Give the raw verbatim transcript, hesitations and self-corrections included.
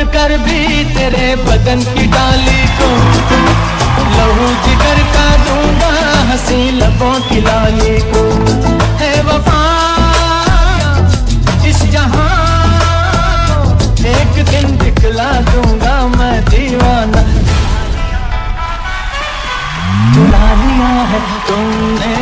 कर भी तेरे बदन की डाली को लहू जिगर का दूंगा हंसी लबों की लाली को। है वफा इस जहां को एक दिन दिखला दूंगा मैं दीवाना। चुरा लिया है तुमने